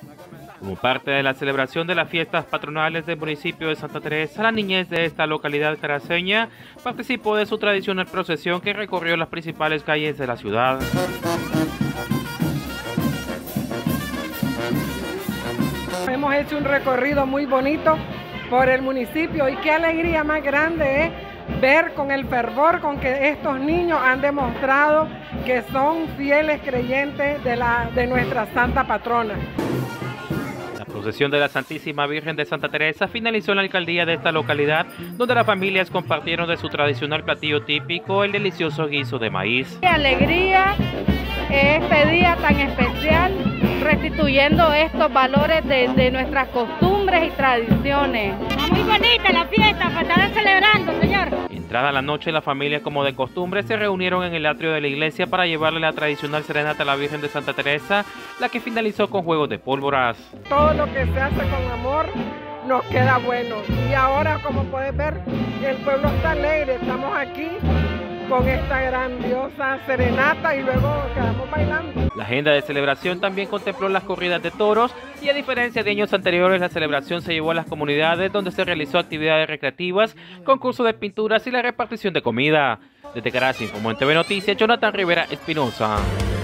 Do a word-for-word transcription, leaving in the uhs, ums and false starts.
Como parte de la celebración de las fiestas patronales del municipio de Santa Teresa, la niñez de esta localidad caraceña participó de su tradicional procesión que recorrió las principales calles de la ciudad. Hemos hecho un recorrido muy bonito por el municipio y qué alegría más grande es ver con el fervor con que estos niños han demostrado que son fieles creyentes de, la, de nuestra santa patrona. La procesión de la Santísima Virgen de Santa Teresa finalizó en la alcaldía de esta localidad, donde las familias compartieron de su tradicional platillo típico, el delicioso guiso de maíz. ¡Qué alegría este día tan especial, restituyendo estos valores de, de nuestras costumbres y tradiciones! Muy bonita la fiesta, para estar celebrando, señor. Entrada la noche, la familia, como de costumbre, se reunieron en el atrio de la iglesia para llevarle la tradicional serenata a la Virgen de Santa Teresa, la que finalizó con juegos de pólvoras. Todo lo que se hace con amor nos queda bueno. Y ahora, como puedes ver, el pueblo está alegre. Estamos aquí con esta grandiosa serenata y luego quedamos bailando. La agenda de celebración también contempló las corridas de toros y, a diferencia de años anteriores, la celebración se llevó a las comunidades, donde se realizó actividades recreativas, concurso de pinturas y la repartición de comida. Desde Caracas, como en T V Noticias, Jonathan Rivera Espinosa.